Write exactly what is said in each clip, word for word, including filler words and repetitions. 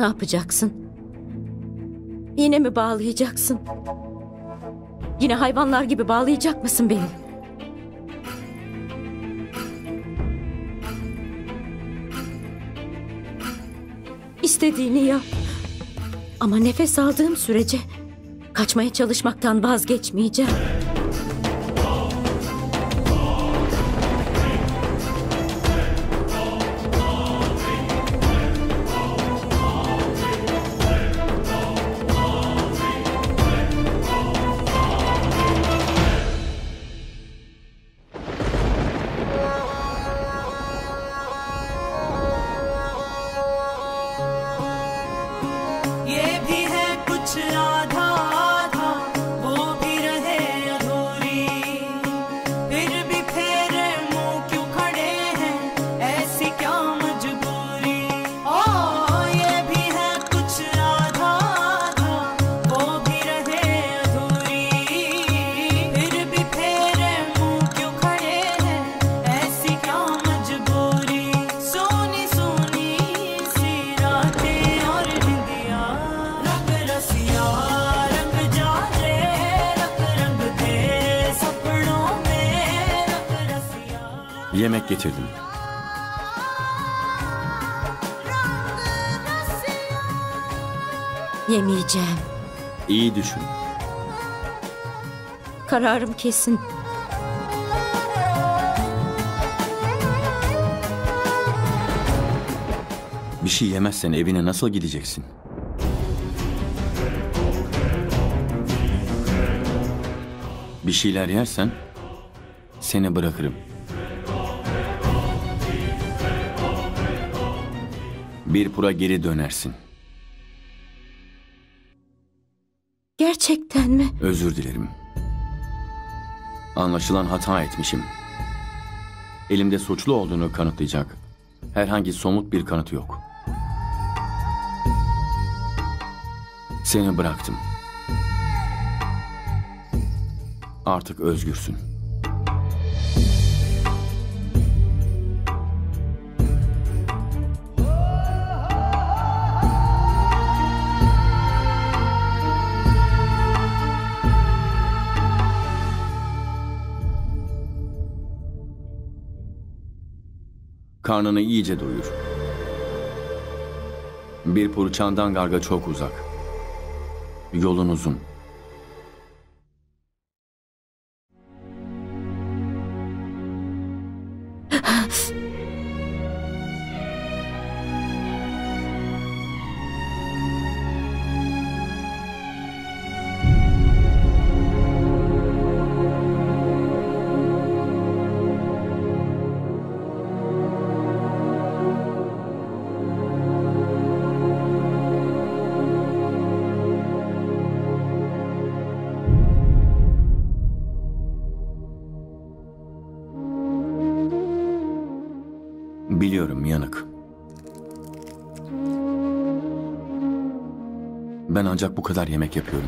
yapacaksın? Yine mi bağlayacaksın? Yine hayvanlar gibi bağlayacak mısın beni? İstediğini yap. Ama nefes aldığım sürece kaçmaya çalışmaktan vazgeçmeyeceğim. Yemek getirdim. Yemeyeceğim. İyi düşün. Kararım kesin. Bir şey yemezsen evine nasıl gideceksin? Bir şeyler yersen seni bırakırım. Birpur'a geri dönersin. Gerçekten mi? Özür dilerim. Anlaşılan hata etmişim. Elimde suçlu olduğunu kanıtlayacak herhangi somut bir kanıt yok. Seni bıraktım. Artık özgürsün. Karnını iyice doyur. Birpur Çandangarg'a çok uzak. Yolun uzun. Biliyorum, yanık. Ben ancak bu kadar yemek yapıyorum.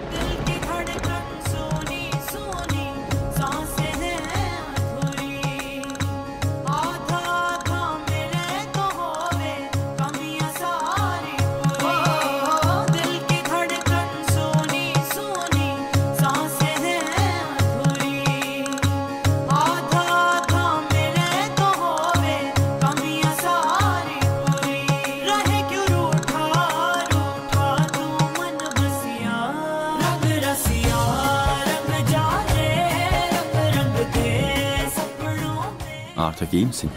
Artık iyi misin?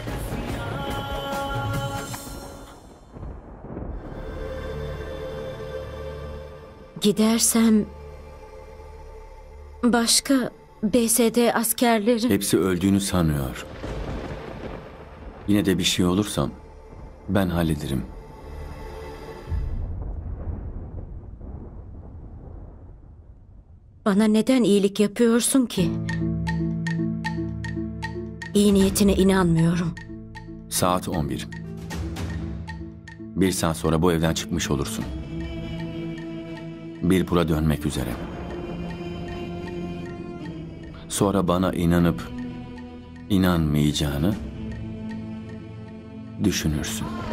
Gidersem başka B S D askerleri... Hepsi öldüğünü sanıyor. Yine de bir şey olursam ben hallederim. Bana neden iyilik yapıyorsun ki? İyi niyetine inanmıyorum. Saat on bir. Bir saat sonra bu evden çıkmış olursun. Birpur'a dönmek üzere. Sonra bana inanıp inanmayacağını düşünürsün.